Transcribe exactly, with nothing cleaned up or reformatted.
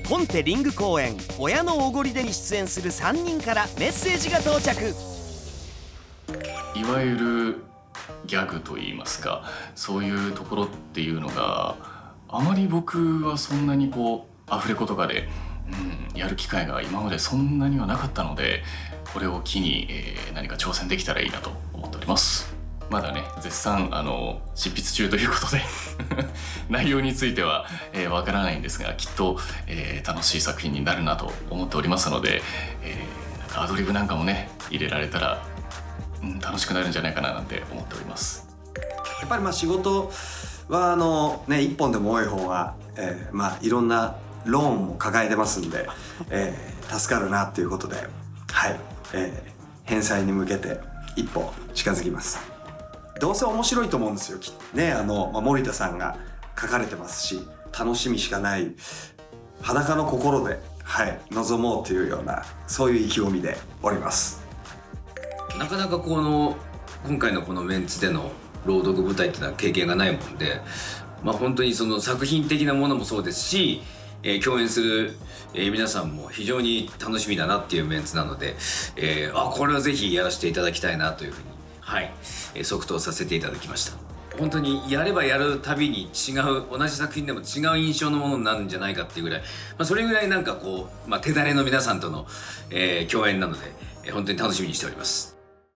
ポンテリング公演親のおごりでに出演するさんにんからメッセージが到着。 いわゆるギャグといいますか、そういうところっていうのがあまり僕はそんなにこうアフレコとかで、うん、やる機会が今までそんなにはなかったので、これを機に、えー、何か挑戦できたらいいなと思っております。まだね絶賛あの執筆中ということで内容についてはわ、えー、からないんですが、きっと、えー、楽しい作品になるなと思っておりますので、えー、なんかアドリブなんかもね入れられたら、うん、楽しくなるんじゃないかななんて思っております。 やっぱりまあ仕事はあのね一本でも多い方が、えー、まあいろんなローンも抱えてますんで、えー、助かるなっていうことで、はい、えー、返済に向けて一歩近づきます。どうせ面白いと思うんですよね。あの、まあ、森田さんが書かれてますし、楽しみしかない裸の心で、はい、臨もうというようなそういう意気込みでおります。 なかなかこの今回のこのメンツでの朗読舞台っていうのは経験がないもんで、まあ本当にその作品的なものもそうですし、えー、共演する、えー、皆さんも非常に楽しみだなっていうメンツなので、えー、あこれはぜひやらせていただきたいなというふうに、はい、えー、即答させていただきました。本当にやればやるたびに違う、同じ作品でも違う印象のものになるんじゃないかっていうぐらい、まあ、それぐらいなんかこう、まあ、手だれの皆さんとの、えー、共演なので、えー、本当に楽しみにしております。